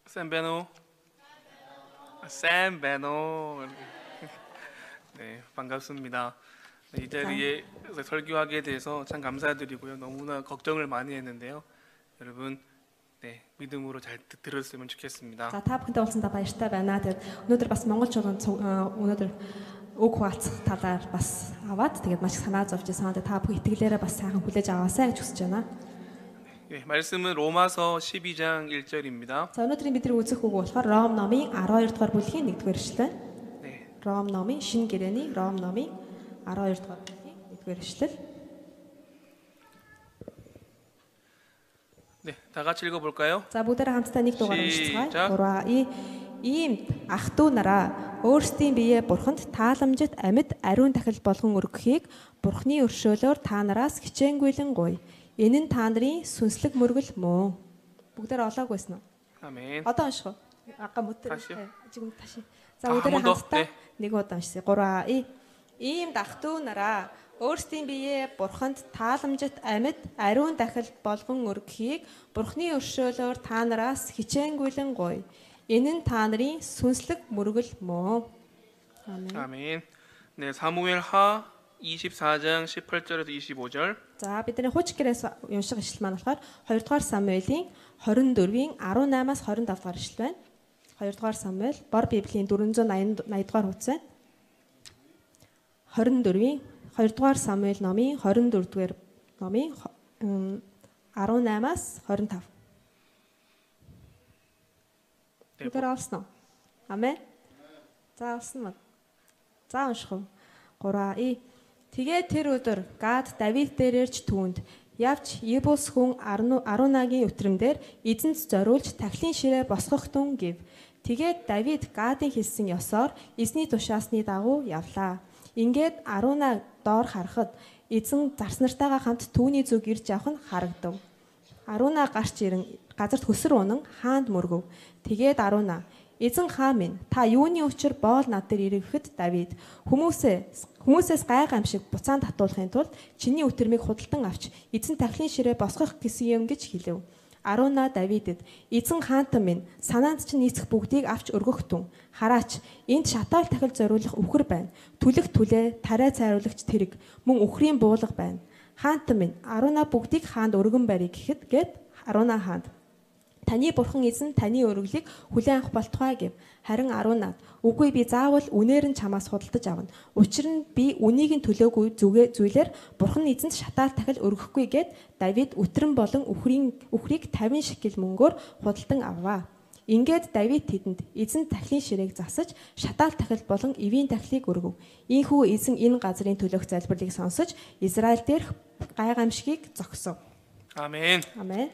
샌베노. 샌베노. 네, 반갑습니다. 네, 이 자리에 설교하게 돼서 참 감사드리고요. 너무나 걱정을 많이 했는데요. 여러분, 네, 믿음으로 잘 들었으면 좋겠습니다. За та бүхэндээ уулзсандаа баяртай байна. Тэгээд өнөөдөр бас монголчуудын өнөөдөр үг хуваалцах талаар бас аваад тэгээд маш их санаа зовж байсан. Тэгээд та бүхэн итгэлээрээ бас сайхан хүлээж аваасай гэж хүсэж байна. 네, 말씀은 로마서 12장 1절입니다. За өнөөдрийн бидний үзэх үг болохоор Ром номын 12 дугаар бүлгийн 1-р эшлэл. 네, Ром номын шинэ гэрээний Ром номын 12 дугаар бүлгийн 1-р эшлэл. 네, 다 같이 읽어볼까요? За бүгдээрээ хамтдаа нэг дугаар уншицгаая. 시작. 3 Иймд ах トゥ нараа өөрсдийн биеэ бурханд тааламжит амьд ариун дахил болгон өргөхийг бурхны өршөөлөөр та нараас хичээнгүйлэн гуй. Энэ нь та нарын сүнслэг мөргөл мөн. Бүгдээр олоог байсан уу? 아멘. Одоо унших уу? Агаа мөтөр. Тааши. Жигм тааши. За 한 бүгдээрээ 번 더. хамтдаа 네. нэг удаа уншия. 3 Иймд ах トゥ нараа өөрсдийн биеэ бурханд тааламжит амьд ариун дахил болгон өргөхийг бурхны өршөөлөөр та нараас хичээнгүйлэн гуй. Энэ нь та нарын сүнслэг мөргөл мөн. Амен. 아멘. 네, 사무엘 하 24장 18절에서 25절. За бидний хууч гэрээс унших ишлэл маань болохоор 2 дугаар Самуэлийн 24-ийн 18-аас 25 дугаар ишлэл байна. 2 дугаар Самуэль бор Библийн 480 дугаар хуудас байна. 24-ийн 2 дугаар Самуэль номын 24 дугаар номын 18-аас 25. Бүгд олсон уу? Амен. За олсон мөн. За унших уу. 3 Тэгээд тэр өдөр Гад Давид дээрэрч түүнд явж Ебус хүн Арунагийн өтрөмдөр эзэнт зориулж тахилын ширээ босгох тун гэв. Тэгээд Давид Гадын хэлсэн ёсоор эзний тушаасны дагуу явлаа. Ингээд Аруна доор харахад эзэн зарснартайгаа хамт түүний зүг ирж явах нь харагдав. Аруна гарч ирэн газарт хөсөр унан хаанд мөргөв. Тэгээд Аруна эзэн хаа минь та юуны учир боол над дээр ирэхэд Давид хүмүүсээс гайхамшиг буцаан татуулахын тулд чиний өтөрмийг худалдан авч эзэн тахилын ширээ босгох гэсэн юм гэж хэлв. Аруна Давидэд эзэн хаантан минь санаанд чинь нийцэх бүгдийг авч өргөхтүн. Хараач энд шатаал тахил зориулах үхэр байна. Түлэх түлээ тариа цайруулагч тэрэг мөн үхрийн буулга байна. Хаантан минь Аруна бүгдийг хаанд өргөн барь гэхэд гээд Аруна хаанд таны бурхан эзэн таны өргөлийг хүлээн авах болтугай гэв. Харин Аруна үгүй би заавал үнээр нь чамаас худалдаж авна. Учир нь би үнийг нь төлөөгүй зүйлээр бурхан эзэнд шатаал тахил өргөхгүй гэд Давид өтрөн болон үхрийг 50 шекел мөнгөөр худалдан аваа. Ингээд Давид тэдэнд эзэн тахилын ширээг засаж шатаал тахил болон эвийн тахилыг өргөв. Ийхүү эзэн энэ газрын төлөөх залбирлыг сонсож Израиль дээрх гайхамшигыг зогсов. 아멘. Амен.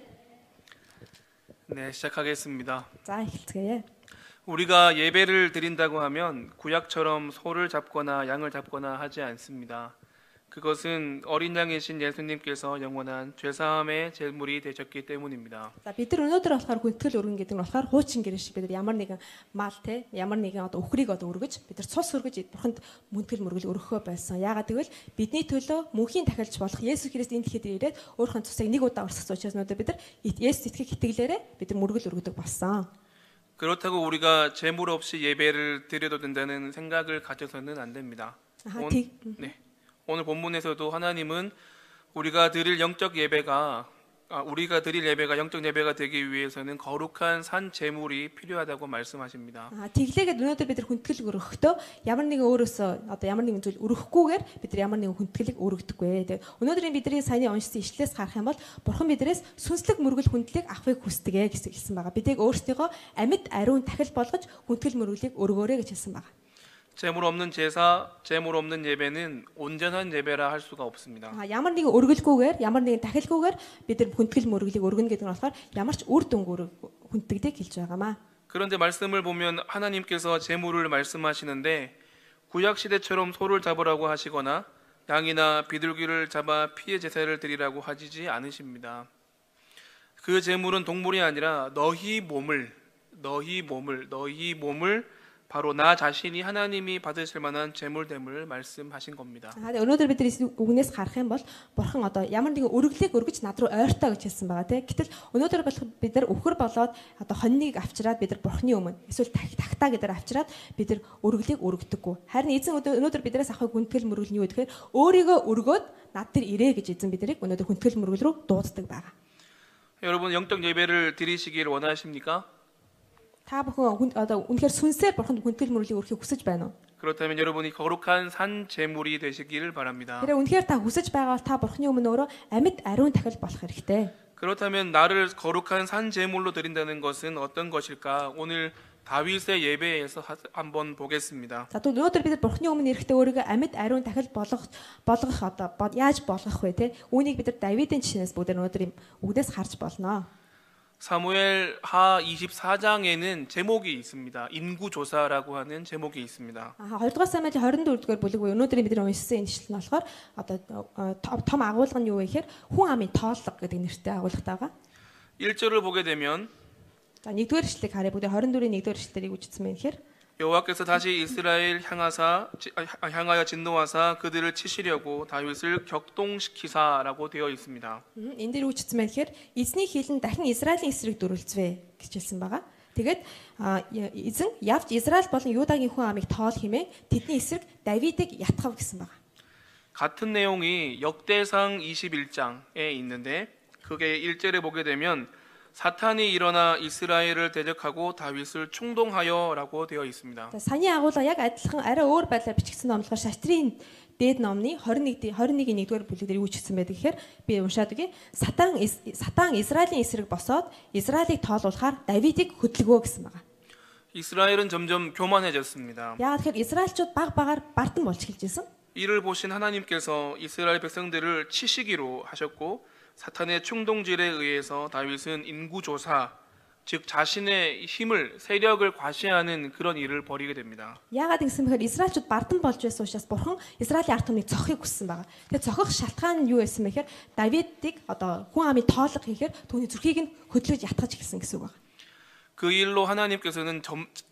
네, 시작하겠습니다. За эхэлцгээе. 우리가 예배를 드린다고 하면 구약처럼 소를 잡거나 양을 잡거나 하지 않습니다. 그것은 어린 양이신 예수님께서 영원한 죄사함의 제물이 되셨기 때문입니다. За бид нар өнөөдөр болохоор хүндэтгэл өргөн гэдэг нь болохоор хуучин гэрээ шиг бид нар ямар нэгэн мал те ямар нэгэн одоо үхрийг одоо өргөж бид нар цус өргөж бурханд мөнтгэл мөргөл өргөхөө байсан. Яагаад гэвэл бидний төлөө мөнхийн тахилч болох Есүс Христ энэ дэлхийд ирээд өөрийнхөө цусыг нэг удаа урсгасан учраас өнөөдөр бид нар Есүс итгэх итгэлээрээ бид нар мөргөл өргөдөг болсон. 그렇다고 우리가 제물 없이 예배를 드려도 된다는 생각을 가져서는 안 됩니다. 네. 오늘 본문에서도 하나님은 우리가 드릴 영적 예배가 영적 예배가 되기 위해서는 거룩한 산 제물이 필요하다고 말씀하십니다. Тэглээгээд өнөөдөр бид нар хүндэтгэл өргөхдөө ямар нэгэн өөрөөсөө одоо ямар нэгэн зүйл өргөхгүйгээр бид нар ямар нэгэн хүндэтгэлийг өргөдөггүй. Тэгээ өнөөдрийн бидний саяны уншсан ишлээс харах юм бол Бурхан биднээс сүнслэг мөргөл хүндлийг авахыг хүсдэг гэсэн хэлсэн байгаа. Бидийг өөрсдийгөө амьд ариун тахил болгож хүндэтгэл мөргөлийг өргөөрэй гэж хэлсэн байгаа. 제물 없는 제사, 제물 없는 예배는 온전한 예배라 할 수가 없습니다. Ямар нэгэн өргөлгүйгээр, ямар нэгэн тахилгүйгээр бид нар хүндэтгэл мөргөлийг өргөнө гэдэг нь болохоор ямар ч үр дүнгээр хүнддэгдэх хэлж байгаамаа. 그런데 말씀을 보면 하나님께서 제물을 말씀하시는데 구약 시대처럼 소를 잡으라고 하시거나 양이나 비둘기를 잡아 피의 제사를 드리라고 하시지 않으십니다. 그 제물은 동물이 아니라 너희 몸을 바로 나 자신이 하나님이 받으실 만한 제물됨을 말씀하신 겁니다. Өнөөдөр бид үгнээс харах юм бол бурхан одоо ямар нэгэн өргөлийг өргөж над руу ойртоо гэж хэлсэн байгаа тийм. Гэтэл өнөөдөр бол бид нар өхөр болоод одоо хоньныг авчираад бид нар бурханы өмнө эсвэл тагтаа гэдэр авчираад бид нар өргөлийг өргөдөггүй. Харин эзэн өнөөдөр биднээс авах хүндэтгэл мөргөл нь юу гэхээр өөрийгөө өргөөд над дээр ирээ гэж эзэн биднийг өнөөдөр хүндэтгэл мөргөл рүү дууддаг байгаа. 여러분 영적 예배를 드리시길 원하십니까? Та бүхэн одоо үнэхээр сүнсээр бурханд хүндэтгэл мөрөлийг өргөхийг хүсэж байна уу? 그렇다면 여러분이 거룩한 산 제물이 되시기를 바랍니다. Тэр үнэхээр та хүсэж байгаа бол та бурханы өмнө өөрөө амьд ариун дахил болох хэрэгтэй. 그렇다면 나를 거룩한 산 제물로 드린다는 것은 어떤 것일까? 오늘 다윗의 예배에서 한번 보겠습니다. За тэгвэл өнөөдөр бид бурханы өмнө ирэхдээ өөрийгөө амьд ариун дахил болгох одоо яаж болгох вэ те? Үүнийг бид нар Давидын жишээнээс бүгд өнөөдөр юм үгдээс харж болно. 사무엘 하 24장에는 제목이 있습니다. 인구조사라고 하는 제목이 있습니다. 2-р Самуэль 24-р бүлэг буюу өнөөдөр бид уншсан энэ ишлэл нь болохоор одоо том агуулга нь юу вэ гэхээр хүн амын тооллого гэдэг нэртэй агуулгатай байгаа. 1절을 보게 되면 За 1-р ишлэлийг харъя бүгд 24-ийн 1-р ишлэлийг үздсэн байна гэхээр 여호와께서 다시 이스라엘 향하여 진노하사 그들을 치시려고 다윗을 격동시키사라고 되어 있습니다. энэ дээр үздсэн байна гэхээр эзний хилэн дахин Израилийн эсрэг дүрлцвэ гэж хэлсэн байгаа. Тэгээд эзэн явж Израиль болон Юдагийн хүн амыг тоол хэмээн тэдний эсрэг Давидыг ятгав гэсэн байгаа. 같은 내용이 역대상 21장에 있는데 그게 1절에 보게 되면 사탄이 일어나 이스라엘을 대적하고 다윗을 충동하여라고 되어 있습니다. Саяны агуулга яг адилхан арай өөр байдлаар бичигдсэн номлохоор Шатрийн дээд номны 21-ийн 1-р бүлэг дээр юу ч гэсэн байдаг гэхээр би уншаад өгье. Сатан Израилийн эсрэг босоод Израилийг тоолуулахаар Давидыг хөдөлгөө гэсэн байна. 이스라엘은 점점 교만해졌습니다. Яг тэгэхээр Израильчууд баг багаар бардам болж эхэлж байсан. 이를 보신 하나님께서 이스라엘 백성들을 치시기로 하셨고 사탄의 충동질에 의해서 다윗은 인구조사, 즉 자신의 힘을 세력을 과시하는 그런 일을 벌이게 됩니다. Яагаад гэсэн бэхээр Израильчууд бардам болж байсан учраас бурхан Израилийн ард түмнийг цохихыг хүссэн байгаа. Тэгээд цохих шалтгаан нь юу байсан бэ гэхээр Давидыг одоо хүн амын тоолго хийхээр түүний зүрхийг нь хөдлөж ятгах гэсэн үг байна. 그 일로 하나님께서는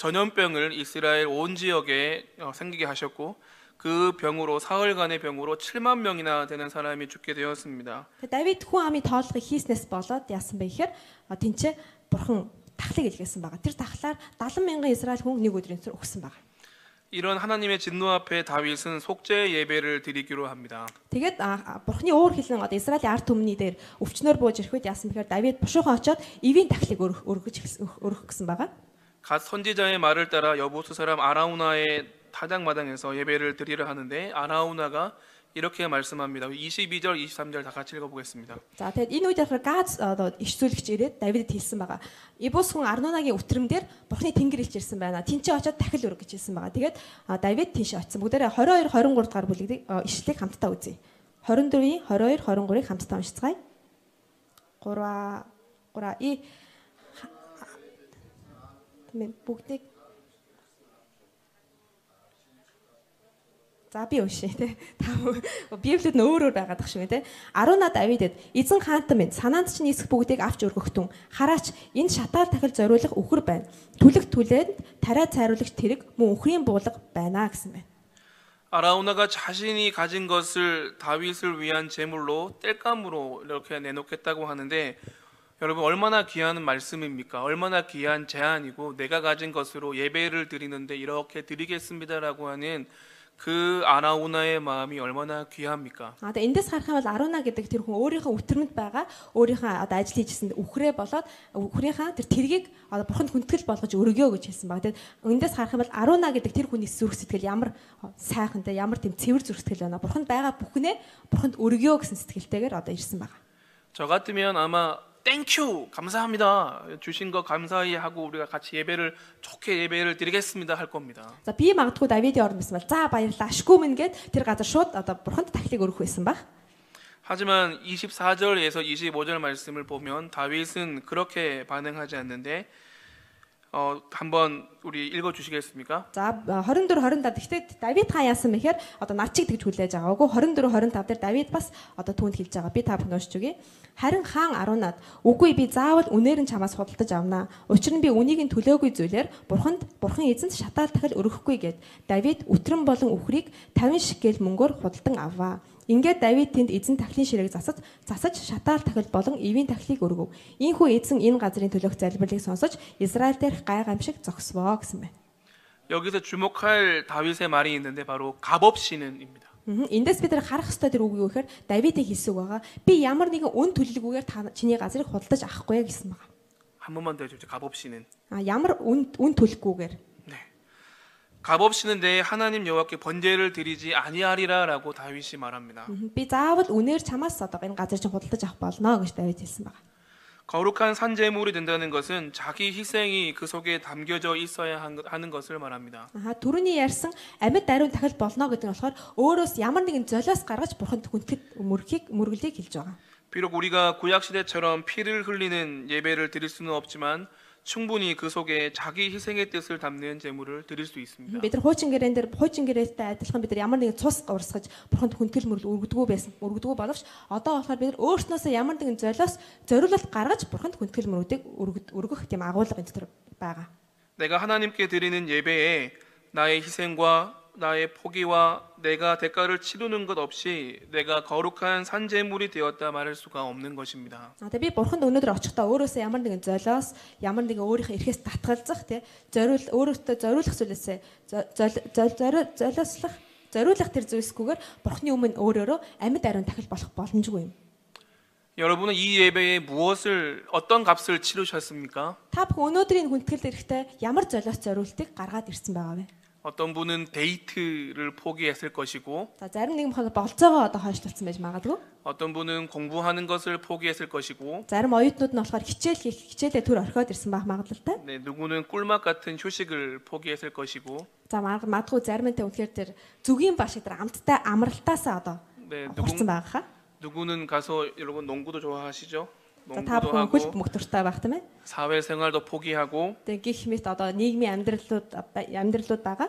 전염병을 이스라엘 온 지역에 생기게 하셨고 그 병으로 사흘간의 병으로 7만 명이나 되는 사람이 죽게 되었습니다. Давид хүн амын тоолгыг хийснээс болоод яасан бэ гэхээр тэнцээ бурхан тахлыг илгээсэн байгаа. Тэр тахлаар 70 мянган Израиль хүн нэг өдрийн дотор өгсөн байгаа. 이런 하나님의 진노 앞에 다윗은 속죄 예배를 드리기로 합니다. Тэгээд бурханы уур хилэн одоо Израилийн ард түмний дээр өвчнөр бууж ирэх үед яасан бэхээр Давид бушуухан очоод ивийн тахлыг өргөх гэсэн байгаа. 갓 선지자의 말을 따라 여보수 사람 아라우나의 타작마당에서 예배를 드리려 하는데 아라우나가 이렇게 말씀합니다. 22절, 23절 다 같이 읽어보겠습니다. За тэгээд энэ үед яг Газ одоо иш зүйлгч ирээд Давидд хэлсэн байгаа. Ибус хүн Арнунагийн өтрөм дээр бурхны тэнгэр илж ирсэн байна. Тинчээ очоод дахил өрг гэж хэлсэн байгаа. Тэгээд Давид тийш очсон. Бүгдээрээ 22 23 дахь бүлгийг ишлэлийг хамтдаа үзье. 24-ийн 22 23-ыг хамтдаа уншицгаая. 3 и бүгдийг За би уншия те. Библиэд нь өөр байгаадах шиг те. Аруна Давидэд эзэн хаантан минь санаанд чинь нисэх бүгдийг авч өргөхтүн. Хараач энэ шатаар тахил зориулах үхэр байна. Түлэг түлээд тариа цайруулагч тэрэг мөн үхрийн буулга байна гэсэн байна. 아라우나가 자신이 가진 것을 다윗을 위한 제물로 땔감으로 이렇게 내놓겠다고 하는데 여러분 얼마나 귀한 말씀입니까? 얼마나 귀한 제안이고 내가 가진 것으로 예배를 드리는데 이렇게 드리겠습니다라고 하는 그 아라우나의 마음이 얼마나 귀합니까? Одоо эндээс харах юм бол Аруна гэдэг тэр хүн өөрийнхөө өтөрмөд байгаа өөрийнхөө одоо ажил хийжсэн үхрээ болоод үхрийнхаа тэр тэргийг одоо бурханд хүндэтгэл болгож өргөё гэж хэлсэн баг. Тэгээд эндээс харах юм бол Аруна гэдэг тэр хүний зүрх сэтгэл ямар сайхантай ямар тийм цэвэр зүрх сэтгэл байна. Бурханд байгаа бүхнээ бурханд өргөё гэсэн сэтгэлтэйгээр одоо ирсэн байгаа. 저 같으면 아마 땡큐 감사합니다 주신 거 감사히 하고 우리가 같이 예배를 좋게 예배를 드리겠습니다 할 겁니다. За би магадгүй Давидын орон байсан бол за баярлалаа ашгүй мэн гэд тэр газар шууд одоо бурханд тахлыг өргөх байсан баг. 하지만 24절에서 25절 말씀을 보면 다윗은 그렇게 반응하지 않는데 한번 우리 읽어 주시겠습니까? За 24 25 гэхдээ Давид хаан яасан мэхээр одоо над чиг тэгж хүлээж байгаагүй 24 25 дээр Давид бас одоо түүнд хэлж байгаа. Би та бүхэн уншиж өгье. Харин хаан Аронад үгүй би заавал үнээр нь чамаас худалдаж авнаа. Учир нь би үнийг нь төлөөгүй зүйлээр бурхан эзэнт шатаал дахил өргөхгүй гэд Давид үтрэн болон үхрийг 50 шикел мөнгөөр худалдан аваа. Ингээд Давид тэнд эзэн тахлын ширээг засаж шатаал тахил болон эвийн тахлыг өргөв. Ийхүү эзэн энэ газрын төлөөх залбирлыг сонсож Израиль дээрх гай гамшиг зогсвоо гэсэн байна. 여기서 주목할 다윗의 말이 있는데 바로 값없이는입니다. Эндээс бид харах ёстой тэр үг юу гэхээр Давидын хэлсэн үг байгаа. Би ямар нэгэн үн төлөлгүйгээр чиний газрыг худалдаж авахгүй гэсэн байна. 한 번만 더 해주세요. 값없이는. Ямар үн төлөхгүйгээр. 값없이는 내 하나님 여호와께 번제를 드리지 아니하리라라고 다윗이 말합니다. Би заавал үнээр чамаас одоо энэ газар чинь худалдаж авах болно гэж Давид хэлсэн байна. 거룩한 산제물이 된다는 것은 자기 희생이 그 속에 담겨져 있어야 하는 것을 말합니다. Түрүүний ярьсан амьд ариун тахил болно гэдэг нь болохоор өөрөөс ямар нэгэн золиос гаргаж бурханд хүндэтгэл мөргөлийг хэлж байгаа. 비록 우리가 구약 시대처럼 피를 흘리는 예배를 드릴 수는 없지만 충분히 그 속에 자기 희생의 뜻을 담는 제물을 드릴 수 있습니다. Бид нар хуучин гэрээтэй адилхан бид нар ямар нэгэн цус урсгаж бурханд хүндэтгэл өргөдгөө боловч одоо болохоор бид нар өөрснөөсөө ямар нэгэн зориулалт гаргаж бурханд хүндэтгэл мөрүүдийг өргөх тийм агуулга энэ дотор байгаа. 내가 하나님께 드리는 예배에 나의 희생과 나의 포기와 내가 대가를 치르는 것 없이 내가 거룩한 산제물이 되었다 말할 수가 없는 것입니다. Би бурханд өнөөдөр очихдаа өөрөөсөө ямар нэгэн золиос ямар нэгэн өөрийнхөө эрхээс татгалзах тий өөрөөсөө зориулах зүйлээсээ зориулах тэр зүйлсгүйгээр бурхны өмнө өөрөөрөө амьд ариун тахил болох боломжгүй юм. 여러분은 이 예배에 어떤 값을 치르셨습니까? Та бүхэн өнөөдрийн хүндэтгэл эрэхтэй ямар золиос зориултыг гаргаад ирсэн байгаа вэ? 어떤 분은 데이트를 포기했을 것이고, зарим нэгэн бол болцоогоо одоо хойшлуулсан байж магадгүй. 어떤 분은 공부하는 것을 포기했을 것이고, зарим оюутнууд нь болохоор хичээлээ төр орхиод ирсэн байх магадлалтай. 네, 누구는 꿀맛 같은 휴식을 포기했을 것이고, за магадгүй зарим нь үнэхээр тэр зүгийн баш тэр амттай амралтаасаа одоо хурцсан байгаа хаа. 누구는 가서 여러분 농구도 좋아하시죠? та бүхэн хөл мөхтөртэй байх тийм ээ. 사회생활도 포기하고, гэх мэт одоо нийгмийн амьдралууд байгаа.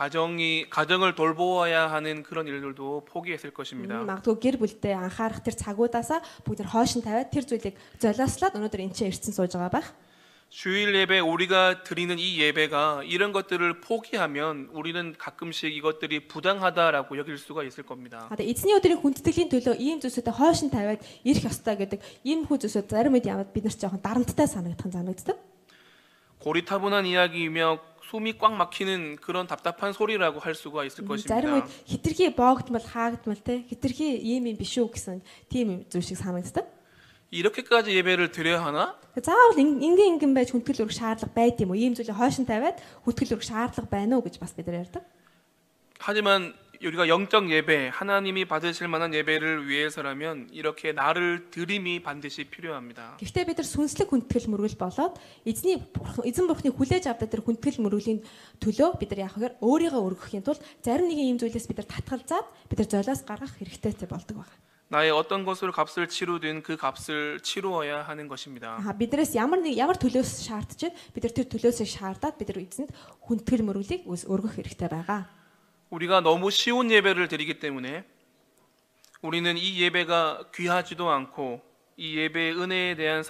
가정을 돌보아야 하는 그런 일들도 포기했을 것입니다. магадгүй гэр бүлдээ анхаарах тэр цагуудаасаа бүгд хойш нь тавиад тэр зүйлийг золиослоод өнөөдөр энэ чинь ирсэн сууж байгаа байх. 주일 예배 우리가 드리는 이 예배가 이런 것들을 포기하면 우리는 가끔씩 이것들이 부당하다라고 여길 수가 있을 겁니다. 에зний өдрийн хүндэтгэлийн төлөө ийм зүйлсүүдээ хойш нь тавиад ирэх ёстой гэдэг ийм хүү зүйлсүүд зарим үед ямад бид нар жоохон дарамттай санагддаг. 고리타분한 이야기이며 숨이 꽉 막히는 그런 답답한 소리라고 할 수가 있을 것입니다. зарим үед хитрхи боогдмал хаагдмал те хитрхи ийм биш үү гэсэн тийм зүйл шиг санагддаг. 이렇게까지 예배를 드려야 하나? заавал ингэн байж хүндэтгэл өргөх шаардлага байд юм уу? Ийм зүйлийг хойш нь тавиад хүндэтгэл өргөх шаардлага байна уу гэж бас бид нар ярьдаг. 하지만 우리가 영적 예배, 하나님이 받으실 만한 예배를 위해서라면 이렇게 나를 드림이 반드시 필요합니다. гэхдээ бид нар сүнслэг хүндэтгэл мөргөл болоод эзэн бурхны хүлээж авдаг тэр хүндэтгэл мөргөлийн төлөө бид нар яах вэ? Өөрийгөө өргөхийн тулд зарим нэгэн ийм зүйлээс бид нар татгалзаад бид нар золиос гаргах хэрэгтэй болдог байна. 나의 어떤 것으로 값을 치르든 그 값을 치루어야 하는 것입니다. биднээс ямар төлөөс шаардж бид нар тэр төлөөсөө шаардаад бид нар эзэнд хүндэтгэл мөргөлийг өргөх хэрэгтэй байгаа. 우리가 너무 쉬운 예배를 드리기 때문에 우리는 이 예배가 귀하지도 않고 이 예배의 은혜에 대한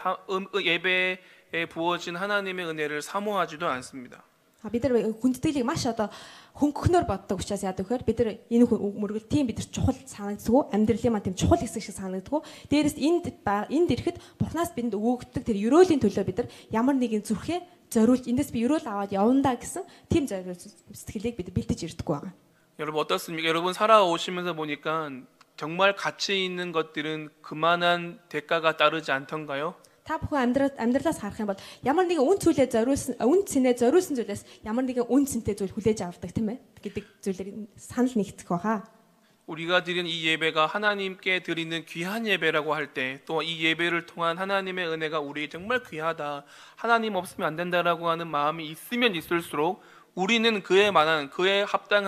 예배에 부어진 하나님의 은혜를 사모하지도 않습니다. бид нар хүндэтгэлийг маш одоо хөнгөхнөр боддог учраас яадаг вэхээр бид нар энэ мөргөл тийм бид нар чухал санагддаг, амьдралын маань тийм чухал хэсэг шиг санагддаг. Дээрээс энд ирэхэд Бурханаас бидэнд өгөгддөг тэр ерөөлийн төлөө бид нар ямар нэгэн зүрхээ зориулж эндээс би ерөөл аваад явандаа гэсэн тийм сэтгэлийг бид бэлдэж ирдэг байгаа. 여러분 어떻습니까? 여러분 살아오시면서 보니까 정말 가치 있는 것들은 그만한 대가가 따르지 않던가요? та бүхэн амьдралаас харах юм бол ямар нэгэн үн цэнээ зориулсан зүйлээс ямар нэгэн үн цэнтэй зүйл хүлээж авдаг тийм ээ гэдэг зүйлийг санал нэгтгэх баха. 우리가 드리는 이 예배가 하나님께 드리는 귀한 예배라고 할 때 또 이 예배를 통한 하나님의 은혜가 우리에게 정말 귀하다. 하나님 없으면 안 된다라고 하는 마음이 있으면 있을수록 우리는 그에 합당한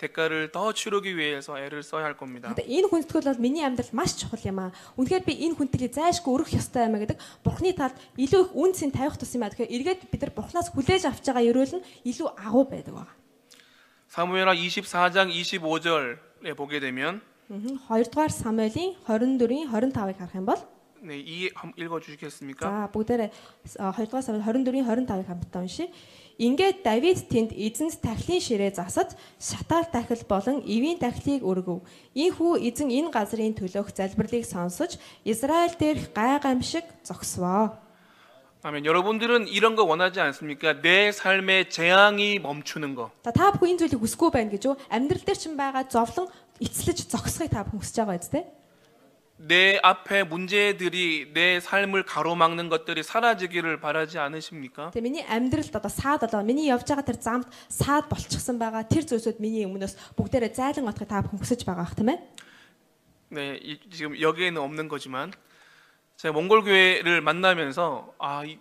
대가를 더 치르기 위해서 애를 써야 할 겁니다. Одоо энэ хүндэтгэл бол миний амьдралд маш чухал юм аа. Үнэхээр би энэ хүндэтгэлийг зайлшгүй өргөх ёстой юм а гэдэг Бурхны талд илүү их үн цэн тавих тусам аа. Тэгэхээр эргээд бид нар Бурхнаас хүлээж авч байгаа ерөөл нь илүү агуу байдаг байгаа. 사무엘하 24장 25절에 보게 되면 2 дугаар Самуэлийн 24-ийн 25-ыг харах юм бол 네, 이 읽어 주시겠습니까? за бүгдээрээ 2 дугаар Самуэль 24-ийн 25-ыг хамтдаа уншия. Ингээд Давид тэнд эзэнс тахилын ширээ засаж шатаал тахил болон эвийн тахилыг өргөв. Ийхүү эзэн энэ газрын төлөөх залбирлыг сонсож Израиль дээрх гайгамшиг зогсвоо. 아멘. 여러분들은 이런 거 원하지 않습니까? 내 삶의 재앙이 멈추는 거. За та бүхэн энэ зүйлийг хүсэхгүй байна гэж юу? Амьдрал дээр чинь байгаа зовлон эцэлж зогсохыг та бүхэн хүсэж байгаа үстэй? 내 앞에 문제들이 내 삶을 가로막는 것들이 사라지기를 바라지 않으십니까? Тэгээ миний амьдралд одоо саад болоо миний явж байгаа тэр замд саад болчихсон байгаа тэр зүйлсүүд миний өмнөөс бүгдээрээ зайлан отохыг та бүхэн хүсэж байгаа ах тийм ээ? 네, 지금 여기에는 없는 거지만 제가 몽골 교회를 만나면서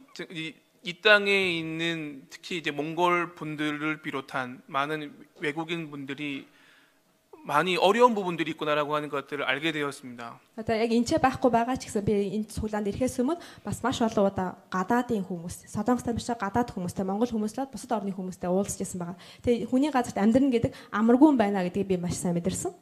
이 땅에 있는 특히 이제 몽골 분들을 비롯한 많은 외국인 분들이 많이 어려운 부분들이 있구나라고 하는 것들을 알게 되었습니다. Одоо яг энэ ч байхгүй байгаа ч гэсэн би энэ цуглаанд ирэхээс өмнө бас маш олон удаа гадаадын хүмүүс, Солонгостой биш гадаад хүмүүстэй, Монгол хүмүүстэй, бусад орны хүмүүстэй уулзж байсан байгаа. Тэгээ хүний газарт амьдрна гэдэг амаргүй байна гэдгийг би маш сайн мэдэрсэн.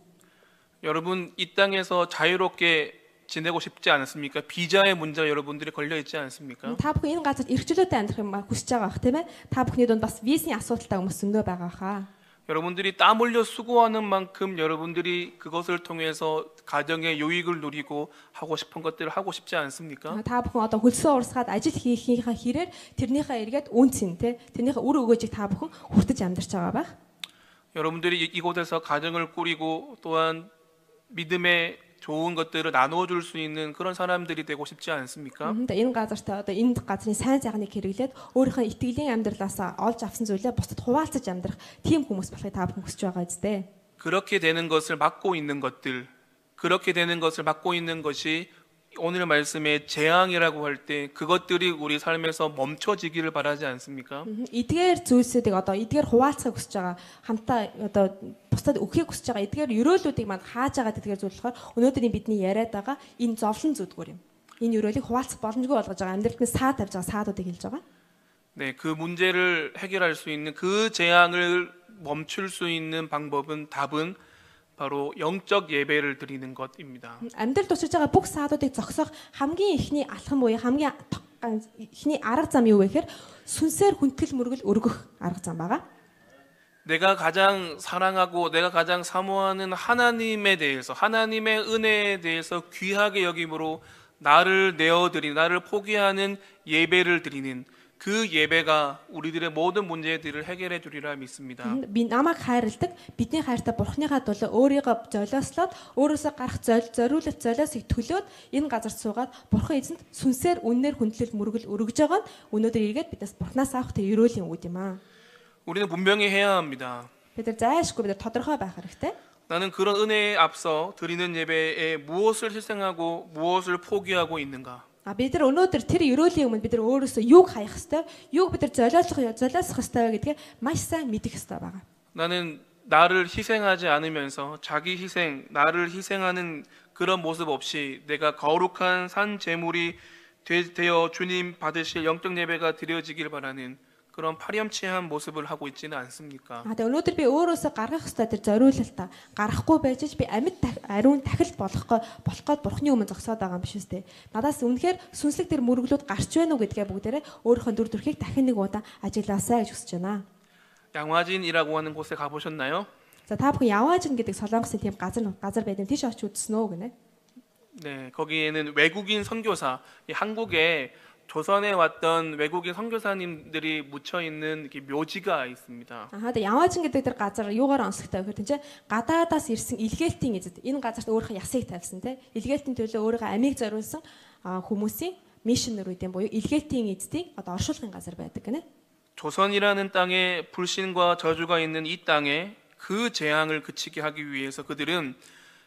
여러분 이 땅에서 자유롭게 지내고 싶지 않습니까? 비자의 문제가 여러분들이 걸려 있지 않습니까? Та бүхэн энэ газарт эрхчлөөтэй амьдрах юм хүсэж байгаа ах тийм ээ? Та бүхний дунд бас визийн асуудалтай хүмүүс зөндөө байгаа хаа. 여러분들이 땀 흘려 수고하는 만큼 여러분들이 그것을 통해서 가정의 유익을 누리고 하고 싶은 것들을 하고 싶지 않습니까? Та бүхэн одоо хөлсөө урсгаад ажил хийхийнхаа хэрээр тэрнийхээ эргээд үн цэн тий тэрнийхээ үр өгөөжийг та бүхэн хүртэж амьдарч байгаа байх. 여러분들이 이곳에서 가정을 꾸리고 또한 믿음의 좋은 것들을 나눠줄 수 있는 그런 사람들이 되고 싶지 않습니까? Энэ газарт одоо энэ газрын сайн сайхныг хэрэглээд өөрийнхөө итгэлийн амьдралаас олж авсан зүйлээ бусдад хуваалцаж амьдрах тийм хүмүүс болохыг та бүхэн хүсэж байгаа үстэй. 그렇게 되는 것을 막고 있는 것들, 그렇게 되는 것을 막고 있는 것이 오늘 말씀의 재앙이라고 할 때 그것들이 우리 삶에서 멈춰지기를 바라지 않습니까? Эдгээр зүйлсүүдийг одоо эдгээр хуваалцахыг хүсэж байгаа хамтаа одоо бусдад өгөхийг хүсэж байгаа эдгээр өрөөлүүдийг манд хааж байгаа эдгээр зүйл болохоор өнөөдрийн бидний яриад байгаа энэ зовлон зүдгүүр юм. Энэ өрөөлийг хуваалцах боломжгүй болгож байгаа амьдралд нь саад тавьж байгаа 사адуудыг хэлж байгаа. 네, 그 문제를 해결할 수 있는 그 재앙을 멈출 수 있는 답은 바로 영적 예배를 드리는 것입니다. Амьдралд учирж байгаа бүх саадуудыг зогсоох хамгийн ихний алхам буюу хамгийн ихний арга зам юу вэ гэхээр сүнсээр хүндэтгэл мөргөл өргөх арга зам байгаа. 내가 가장 사랑하고 내가 가장 사모하는 하나님에 대해서 하나님의 은혜에 대해서 귀하게 여김으로 나를 내어드린 나를 포기하는 예배를 드리는 그 예배가 우리들의 모든 문제들을 해결해 주리라 믿습니다. Би намайг хайрладаг, бидний хайртай Бурхныхаа төлөө өөрийгөө золиослоод, өөрөөсөө гарах зориулалт золиосыг төлөөд энэ газарт суугаад Бурхан эзэнд сүнсээр үннээр хүндлэл мөргөл өргөж байгаа нь өнөөдөр эргээд бидээс Бурханаас авах тэр ерөөлийн үд юм аа. 우리는 분명히 해야 합니다. бид нар зайлшгүй бид нар тодорхой байх хэрэгтэй. 나는 그런 은혜에 앞서 드리는 예배에 무엇을 희생하고 무엇을 포기하고 있는가? Бид нар өнөөдөр тэр ерөөлийн өмнө бид нар өөрөөсөө юуг хаях ёстой, юуг бид нар золиослох ёстой гэдгийг маш сайн мэдэх ёстой байгаа. 나는 나를 희생하지 않으면서 자기 희생, 나를 희생하는 그런 모습 없이 내가 거룩한 산 제물이 되어 주님 받으실 영적 예배가 드려지길 바라는 그런 파렴치한 모습을 하고 있지는 않습니까? Тэгээ өнөөдөр би өөрөөсөө гаргах ёстой тэр зориулалтаа гаргахгүй байж би амьд ариун тахил болох гээд Бурхны өмнө зогсоод байгаа юм биш үстэй. Надаас үнэхээр сүнслэг тэр мөрөглүүд гарч байна уу гэдгээ бүгдээрээ өөрийнхөө дүр төрхийг дахин нэг удаа ажиглаасаа гэж хүсэж байна. 양화진이라고 하는 곳에 가보셨나요? За та бүхэн Яваажин гэдэг Солонгосын тийм газар байдаг. Тийш очиж үзсэн үү гэнэ? 네, 거기에는 외국인 선교사, 한국에 조선에 왔던 외국인 선교사님들이 묻혀 있는 묘지가 있습니다. Тэгээ Яваажин гэдэг тэр газар юугаар онцлогтой вэ гэхээр тэнцээ гадаадаас ирсэн илгээлтийн эзэд энэ газарт өөрийнхөө ясыг тавьсан те илгээлтийн төлөө өөрийнхөө амийг зориулсан хүмүүсийн мишнерүүдийн буюу илгээлтийн эзэдийг одоо оршуулгын газар байдаг гэнэ. 조선이라는 땅에 불신과 저주가 있는 이 땅에 그 재앙을 그치게 하기 위해서 그들은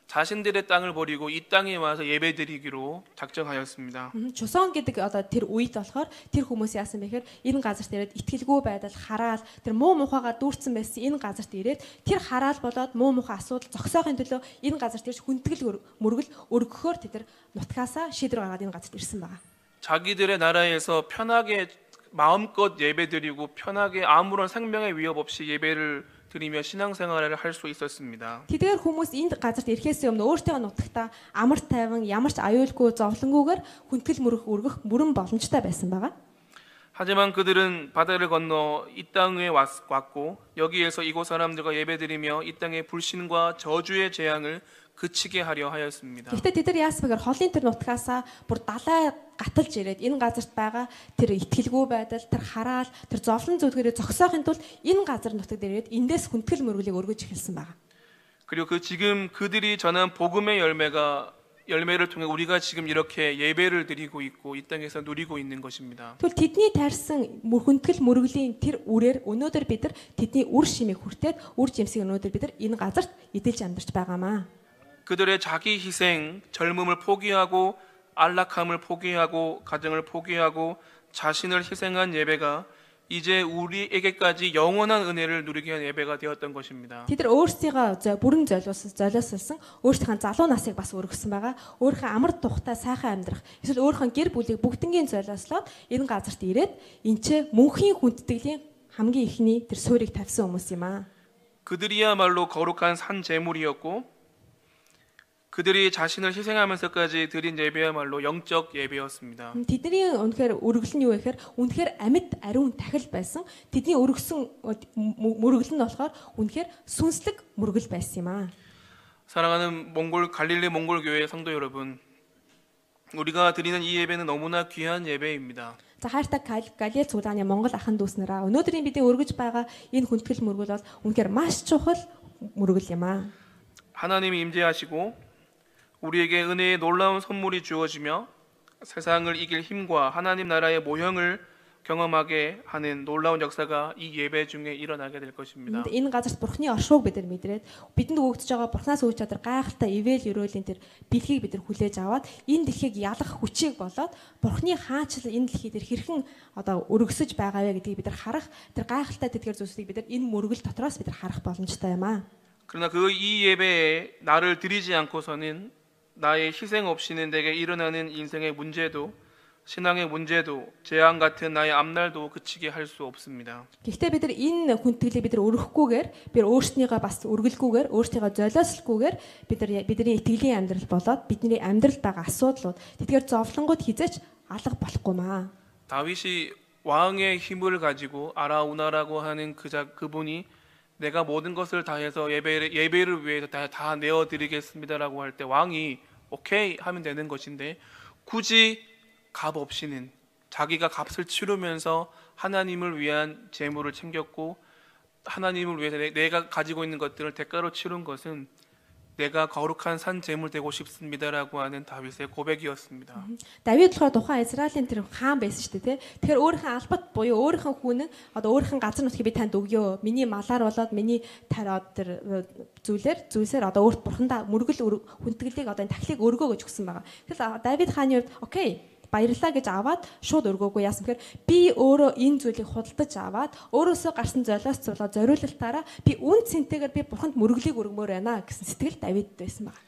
자신들의 땅을 버리고 이 땅에 와서 예배드리기로 작정하였습니다. Чусон гэдэг одоо тэр үед болохоор тэр хүмүүс яасан бэхээр энэ газарт ирээд итгэлгүй байдал хараал тэр муу мухагаа дүүрсэн байсан энэ газарт ирээд тэр хараал болоод муу мухаа асуудал зогсоохын төлөө энэ газарт ирж хүндэтгэл мөргөл өргөхөөр тэд нутгаасаа шийдвэр гаргаад энэ газарт ирсэн байгаа. 자기들의 나라에서 편하게 마음껏 예배드리고 편하게 아무런 생명의 위협 없이 예배를 드리며 신앙생활을 할 수 있었습니다. Тэдгээр хүмүүс энд газарт ирэхээс өмнө өөртөө нутагтаа амар тайван ямар ч аюулгүй зовлонгүйгээр хүндэтгэл өргөх бүрэн боломжтой байсан байгаа. 하지만 그들은 바다를 건너 이 땅에 왔고 여기에서 이곳 사람들과 예배드리며 이 땅의 불신과 저주의 재앙을 그치게 하려 하였습니다. Гэхдээ тэд нар яасан бэхээр холын тэр нутгаасаа бүр далай гаталж ирээд энэ газарт байгаа тэр итгэлгүй байдал, тэр хараал, тэр зовлон зүудгээрээ зогсоохын тулд энэ газар нутагт ирээд эндээс хүндэтгэл мөргөлийг өргөж эхэлсэн байгаа. 그리고 지금 그들이 전한 복음의 열매를 통해 우리가 지금 이렇게 예배를 드리고 있고 이 땅에서 누리고 있는 것입니다. Тэгвэл тэдний таарсан хүндэтгэл мөргөлийн тэр үрээр өнөөдөр бид нар тэдний үр шимийг хүртээд үр жимсийг өнөөдөр бид нар энэ газарт эдэлж амьдарч байгаамаа. 그들의 자기 희생, 젊음을 포기하고 안락함을 포기하고 가정을 포기하고 자신을 희생한 예배가 이제 우리에게까지 영원한 은혜를 누리게 한 예배가 되었던 것입니다. Тэд нар өөрсдийгөө бүрэн золиослсон, өөрсдийнхээ залуу насыг бас өргөсөн байгаа. Өөрийнхөө амар тухтай сайхан амьдрах, эсвэл өөрийнхөө гэр бүлийг бүгднгийн золиослоод энэ газарт ирээд энчээ мөнхийн хүндэтгэлийн хамгийн ихний тэр суурийг тавьсан хүмүүс юм аа. 그들이야말로 거룩한 산 제물이었고 그들이 자신을 희생하면서까지 드린 예배야말로 영적 예배였습니다. Тэдний үнэхээр өргөл нь юу гэхээр үнэхээр амьд ариун тахил байсан. Тэдний өргөсөн мөргөл нь болохоор үнэхээр сүнслэг мөргөл байсан юм аа. 사랑하는 갈릴리 몽골 교회 성도 여러분, 우리가 드리는 이 예배는 너무나 귀한 예배입니다. За хайртай Галил цуглааны Монгол ахын дүүс нараа өнөөдрийн бидний өргөж байгаа энэ хүндэтгэл мөргөл бол үнэхээр маш чухал мөргөл юм аа. 하나님이 임재하시고 우리에게 은혜의 놀라운 선물이 주어지며 세상을 이길 힘과 하나님 나라의 모형을 경험하게 하는 놀라운 역사가 이 예배 중에 일어나게 될 것입니다. Энэ газарт Бурхны оршууг бид нар мэдрээд бидэнд өгөгдөж байгаа Бурхнаас өгч чадвар гайхалтай ивэл ерөөлийн тэр бэлгийг бид нар хүлээж аваад энэ дэлхийг ялах хүчийг болоод Бурхны хаанчлал энэ дэлхий дээр хэрхэн одоо өргөсөж байгаа вэ гэдгийг бид нар харах тэр гайхалтай тэтгэр зүйлсийг бид нар энэ мөргөл дотроос бид нар харах боломжтой юм аа. 그러나 이 예배에 나를 드리지 않고서는 나의 희생 없이는 내게 일어나는 인생의 문제도 신앙의 문제도 재앙 같은 나의 앞날도 그치게 할 수 없습니다. Гэхдээ бид нар энэ хүндэтгэлийг бид нар өргөхгүйгээр бид өөрснийгөө бас өргөлгүйгээр өөрсдийгөө золиослохгүйгээр бидний итгэлийн амьдрал болоод бидний амьдралд байгаа асуудлууд тэдгээр зовлонгууд хизээч алга болохгүй маа. 다윗이 왕의 힘을 가지고 아라우나라고 하는 그분이 내가 모든 것을 다해서 예배를 위해서 다 내어드리겠습니다라고 할 때 왕이 오케이 하면 되는 것인데 굳이 값 없이는 자기가 값을 치르면서 하나님을 위한 재물을 챙겼고 하나님을 위해서 내가 가지고 있는 것들을 대가로 치른 것은 내가 거룩한 산 제물 되고 싶습니다라고 하는 다윗의 고백이었습니다. Давид болохоор тухайн Израилийн тэр хаан байсан шүү дээ, тэ. Тэгэхээр өөрийнхөө албат буюу өөрийнхөө хүүнэн одоо өөрийнхөө газар нутгийг би танд өгье. Миний малаар болоод миний тариад тэр зүйлсээр одоо өөрт бурхандаа мөргөл хүндгэлийг одоо энэ тахлыг өргөө гэж өгсөн байгаа. Тэгэхээр Давид хааны хувьд окей баярлаа гэж аваад шууд өргөөгүй яасан гэхээр би өөрөө энэ зүйлийг худалдаж аваад өөрөөсөө гарсан золиос цуглаа зориулалтаараа би үн цэнтэйгээр би бурханд мөргөлийг өргөмөр байна гэсэн сэтгэл Давидд байсан байна.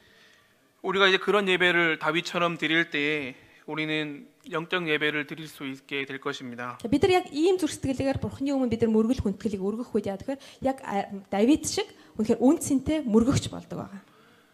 우리가 이제 그런 예배를 다윗처럼 드릴 때에 우리는 영적 예배를 드릴 수 있게 될 것입니다. Бид нар яг ийм зүрх сэтгэлээр бурханы өмнө бид нар мөргөл хүндгэлийг өргөх үед яа тэгэхээр яг Давид шиг үнэхээр үн цэнтэй мөргөгч болдог байгаа.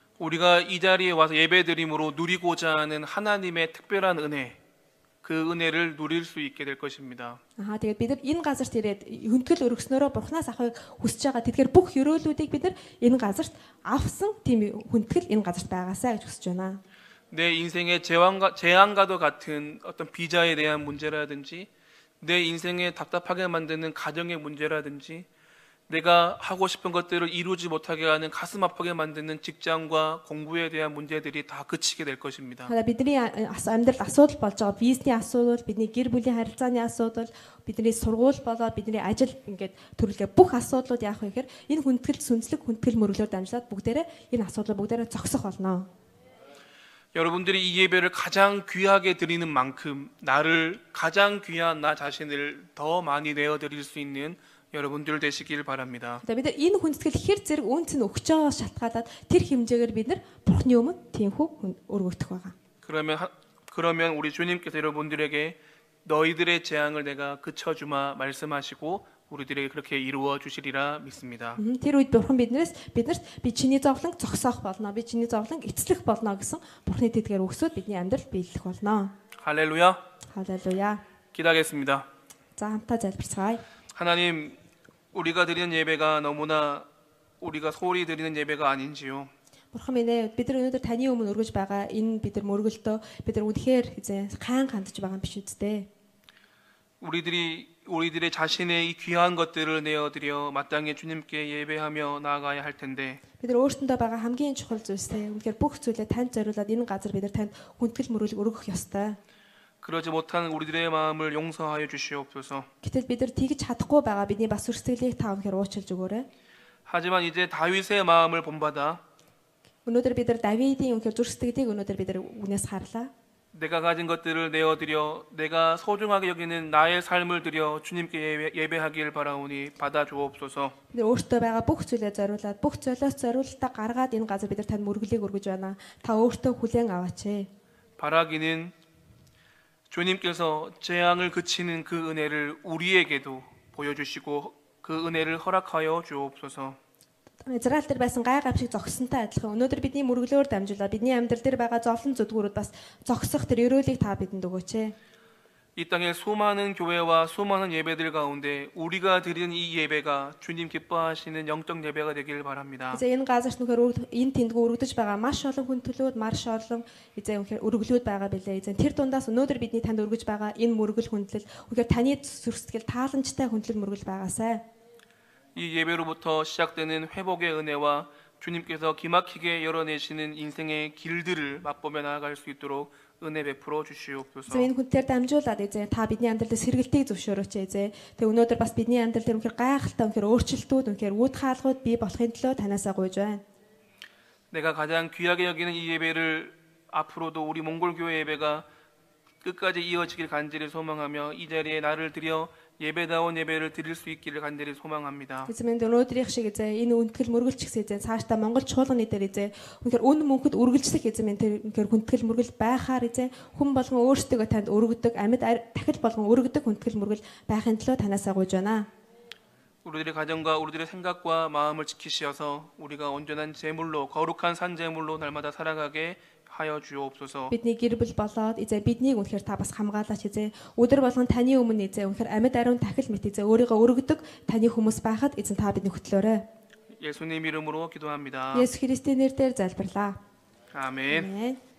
우리가 이 자리에 와서 예배드림으로 누리고자 하는 하나님의 특별한 은혜, 그 은혜를 누릴 수 있게 될 것입니다. Тэгээд бид нар энэ газарт ирээд хүндгэл өргөснөөрөө бурхнаас авахыг хүсэж байгаа. Тэгэхээр бүх ёроолуудыг бид нар энэ газарт авсан тийм хүндгэл энэ газарт байгаасаа гэж хүсэж байна. 내 인생의 재앙과도 같은 어떤 비자에 대한 문제라든지 내 인생에 답답하게 만드는 가정의 문제라든지 내가 하고 싶은 것들을 이루지 못하게 하는 가슴 아프게 만드는 직장과 공부에 대한 문제들이 다 그치게 될 것입니다. бидний амьдралд асуудал болж байгаа визний асуудал, бидний гэр бүлийн харилцааны асуудал, бидний сургууль болоод бидний ажил ингээд төрөлхөө бүх асуудлууд яах вэ гэхээр энэ хүндэтгэл сүнслэг хүндэтгэл мөрөглөөр дамжуулаад бүгдээрээ энэ асуудлууд бүгдээрээ зогсох болно. 여러분들이 이 예배를 가장 귀하게 드리는 만큼 나를 가장 귀한 나 자신을 더 많이 내어 드릴 수 있는 여러분들 되시길 바랍니다. Бид нар энэ хүндэтгэл хэр зэрэг үнц нь өгч байгаа шалтгаалаад тэр хэмжээгээр бид нар Бурхны өмнө тиймхүү өргөгдөх байгаа. 그러면 우리 주님께서 여러분들에게 너희들의 재앙을 내가 그쳐주마 말씀하시고 우리들에게 그렇게 이루어 주시리라 믿습니다. Тэр үед Бурхан биднэрт би чиний зовлон зогсоох болно. Би чиний зовлон эцлэх болно гэсэн Бурхны тэдгээр өгсөд бидний амьдрал биелэх болно. 할렐루야. 할렐루야. 기도하겠습니다. За хамтаа залбирцгаая. 하나님, 우리가 드리는 예배가 너무나 우리가 소홀히 드리는 예배가 아닌지요. Бурхан минь ээ бид нар өнөөдөр таны өмнө өргөж байгаа энэ бид нар мөргөлтөө бид нар үнэхээр хаан хандж байгаа юм биш үсттэй. 우리들의 자신의 이 귀한 것들을 내어드려 마땅히 주님께 예배하며 나아가야 할 텐데. Бид нар өөрсөндөө байгаа хамгийн чухал зүйлсээ үнэхээр бүх зүйлээ танд зориулаад энэ газар бид нар танд хүндэтгэл мөрөглөг өргөх ёстой. 그러지 못하는 우리들의 마음을 용서하여 주시옵소서. Гэтэл бид нар тэгж чадахгүй байгаа бидний бас өрсөлдөлийг та өнөхөр уучлж өгөөрэй. 하지만 이제 다윗의 마음을 본받아 Өнөөдөр бид нар Давидын өнөхөр зүрхсэтгэлийг өнөөдөр бид нар үнээс харлаа. 내가 가진 것들을 내어드려 내가 소중하게 여기는 나의 삶을 드려 주님께 예배하길 바라오니 받아 주옵소서. Бид нар өөртөө байгаа бүх зүйлээ зориулаад бүх золиос зориулалтаа гаргаад энэ газар бид нар танд мөрөглийг өргөж байна. Та өөртөө хүлээн аваач. 바라기는 주님께서 재앙을 그치는 그 은혜를 우리에게도 보여주시고 그 은혜를 허락하여 주옵소서. Израиль дээр байсан гай гавшиг зогсонтой адилхан өнөөдөр бидний мөрөглөөр дамжуулаад бидний амьдрал дээр байгаа зовлон зүдгүүрүүд бас зогсох тэр өрөөлийг та бидэнд өгөөч. 이 땅의 수많은 교회와 수많은 예배들 가운데 우리가 드리는 이 예배가 주님 기뻐하시는 영적 예배가 되길 바랍니다. 이제 энэ газарт нөхөр энэ тэндгүү өргөдөж байгаа маш олон хүн төлөөд маш олон 이제 үнэхээр өргөлүүд байгаа билээ. 이제 тэр дундаас өнөөдөр бидний танд өргөж байгаа энэ мөргөл хүндлэл үнэхээр таны зүрхсэтгэл тааламжтай хүндлэл мөргөл байгаасай. 이 예배로부터 시작되는 회복의 은혜와 주님께서 기막히게 열어내시는 인생의 길들을 맛보며 나아갈 수 있도록 은혜 베풀어 주시옵소서. Энэ хүнээр дамжуулаад 이제 та бидний амьдралд сэргэлтийг зөвшөөрөөч. Тэг өнөөдөр бас бидний амьдрал дээр үнэхээр гайхалтай үнэхээр өөрчлөлтүүд үнэхээр үд хаалгууд бий болохын төлөө танаасаа гуйж байна. 내가 가장 귀하게 여기는 이 예배를 앞으로도 우리 몽골 교회 예배가 끝까지 이어지길 간절히 소망하며 이 자리에 나를 드려 예배다운 예배를 드릴 수 있기를 간절히 소망합니다. Эзэмэнд өнөөдрийнх шиг энэ үнтгэл мөргөлч гэсэн цаашдаа Монгол чуулганы дээр үнэхээр үн мөнхөд үргэлжлэх эзэмэн тэр үнэхээр хүндэтгэл мөргөл байхаар хүн болгон өөрсдөө танд өргөдөг амьд дахил болгон өргөдөг хүндэтгэл мөргөл байхын төлөө танаасаа гуйж байна. 우리들의 가정과 우리들의 생각과 마음을 지키시어서 우리가 온전한 제물로 거룩한 산 제물로 날마다 살아가게 하여 주옵소서. Бидний гэр бүл болоод биднийг үнэхээр та бас хамгаалаач өдөр болгон таны өмнө үнэхээр амьд ариун дахил мэт өөрийгөө өргөдөг таны хүмүүс байхад та бидний хөтлөөрэй. 예수님 이름으로 기도합니다. Есүс Христийн нэрээр залбирлаа. 아멘. Амен.